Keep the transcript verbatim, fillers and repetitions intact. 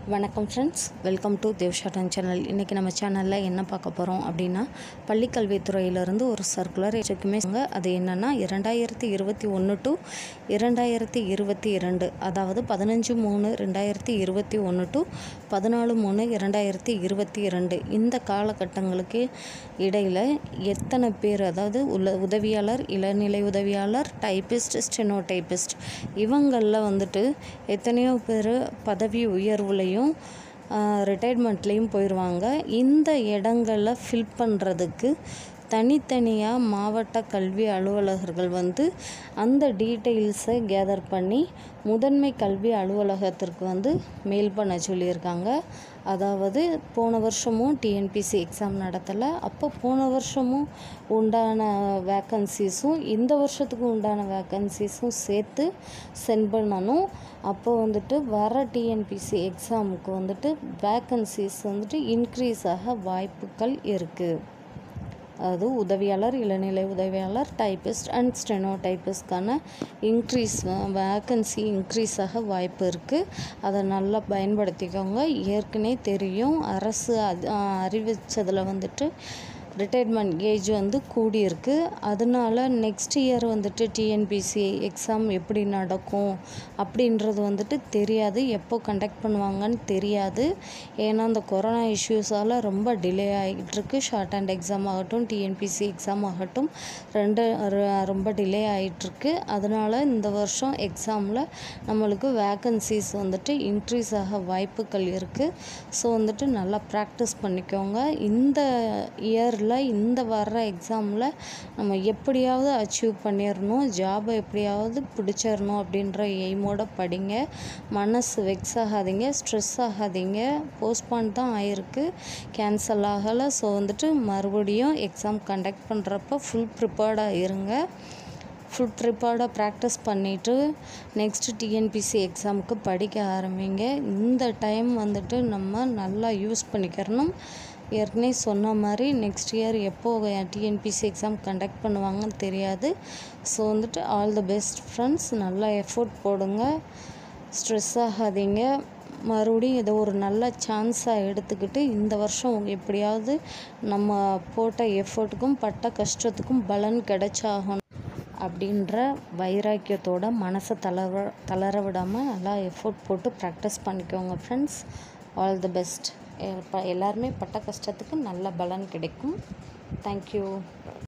வணக்கம் friends, welcome to தேவ்ஷாட்டன் channel. இன்றைக்கி நம்ம சேனலில் என்ன பார்க்க போகிறோம் அப்படின்னா, பள்ளிக்கல்வித்துறையிலேருந்து ஒரு சர்க்குலர் எதுக்குமே அது என்னென்னா இரண்டாயிரத்தி இருபத்தி ஒன்று டு இரண்டாயிரத்தி இருபத்தி இரண்டு அதாவது பதினஞ்சு மூணு ரெண்டாயிரத்தி இருபத்தி ஒன்று டு பதினாலு மூணு இரண்டாயிரத்தி இருபத்தி இரண்டு இந்த காலகட்டங்களுக்கு இடையில் எத்தனை பேர், அதாவது உள்ள உதவியாளர், இளநிலை உதவியாளர், டைப்பிஸ்ட், ஸ்டெனோ டைப்பிஸ்ட் இவங்களில் வந்துட்டு எத்தனையோ பேர் பதவி உயர்வுலையும் ரிட்டையர்மெண்ட்லேயும் போயிடுவாங்க. இந்த இடங்களில் ஃபில் பண்ணுறதுக்கு தனித்தனியாக மாவட்ட கல்வி அலுவலகர்கள் வந்து அந்த டீட்டெயில்ஸை கேதர் பண்ணி முதன்மை கல்வி அலுவலகத்திற்கு வந்து மெயில் பண்ண சொல்லியிருக்காங்க. அதாவது போன வருஷமும் டிஎன்பிசி எக்ஸாம் நடத்தலை, அப்போ போன வருஷமும் உண்டான வேக்கன்சிஸும் இந்த வருஷத்துக்கு உண்டான வேக்கன்சிஸும் சேர்த்து சென்ட் பண்ணணும். அப்போ வந்துட்டு வர டிஎன்பிசி எக்ஸாமுக்கு வந்துட்டு வேக்கன்சிஸ் வந்துட்டு இன்க்ரீஸ் ஆக வாய்ப்புகள் இருக்குது. அதாவது உதவியாளர், இளநிலை உதவியாளர், டைப்பிஸ்ட் அண்ட் ஸ்டெனோ டைப்பிஸ்ட்கான இன்க்ரீஸ் வேக்கன்சி இன்க்ரீஸ் ஆக வாய்ப்பு இருக்குது. அதை நல்லா பயன்படுத்திக்கோங்க. ஏற்கனவே தெரியும், அரசு அறிவித்ததில் வந்துட்டு ரிட்டையர்மெண்ட் ஏஜ் வந்து கூடியிருக்கு. அதனால நெக்ஸ்ட் இயர் வந்துட்டு டிஎன்பிசி எக்ஸாம் எப்படி நடக்கும் அப்படின்றது வந்துட்டு தெரியாது, எப்போ கண்டக்ட் பண்ணுவாங்கன்னு தெரியாது. ஏன்னா அந்த கொரோனா இஷ்யூஸால் ரொம்ப டிலே ஆகிட்டுருக்கு. ஷார்ட் ஹேண்ட் எக்ஸாம் ஆகட்டும், டிஎன்பிசி எக்ஸாம் ஆகட்டும், ரெண்டு ரொம்ப டிலே ஆகிட்டுருக்கு. அதனால் இந்த வருஷம் எக்ஸாமில் நம்மளுக்கு வேக்கன்சிஸ் வந்துட்டு இன்க்ரீஸ் ஆக வாய்ப்புகள் இருக்குது. ஸோ வந்துட்டு நல்லா ப்ராக்டிஸ் பண்ணிக்கோங்க. இந்த இயரில் இந்த வர்ற எக்ஸாமில் நம்ம எப்படியாவது அச்சீவ் பண்ணிடணும், ஜாபை எப்படியாவது பிடிச்சிடணும் அப்படின்ற எய்மோட படிங்க. மனசு வெக்ஸ் ஆகாதீங்க, ஸ்ட்ரெஸ் ஆகாதீங்க. போஸ்ட்பான் தான் ஆகிருக்கு, கேன்சல் ஆகலை. ஸோ வந்துட்டு மறுபடியும் எக்ஸாம் கண்டக்ட் பண்ணுறப்ப ஃபுல் ப்ரிப்பேர்டாக இருங்க. ஃபுல் ப்ரிப்பேர்டாக ப்ராக்டிஸ் பண்ணிவிட்டு நெக்ஸ்ட்டு டிஎன்பிசி எக்ஸாமுக்கு படிக்க ஆரம்பிங்க. இந்த டைம் வந்துட்டு நம்ம நல்லா யூஸ் பண்ணிக்கிறணும். ஏற்கனவே சொன்ன மாதிரி நெக்ஸ்ட் இயர் எப்போ டிஎன்பிசி எக்ஸாம் கண்டக்ட் பண்ணுவாங்கன்னு தெரியாது. ஸோ வந்துட்டு ஆல் தி பெஸ்ட் ஃப்ரெண்ட்ஸ். நல்லா எஃபோர்ட் போடுங்க, ஸ்ட்ரெஸ் ஆகாதீங்க. மறுபடியும் இதை ஒரு நல்ல சான்ஸாக எடுத்துக்கிட்டு இந்த வருஷம் எப்படியாவது நம்ம போட்ட எஃபோர்ட்டுக்கும் பட்ட கஷ்டத்துக்கும் பலன் கிடைச்சாகணும் அப்படின்ற வைராக்கியத்தோட மனசை தளர தளர விடாமல் நல்லா எஃபோர்ட் போட்டு ப்ராக்டிஸ் பண்ணிக்கோங்க ஃப்ரெண்ட்ஸ். All the best. எல்லாருமே பட்ட கஷ்டத்துக்கு நல்ல பலன் கிடைக்கும். தேங்க்யூ.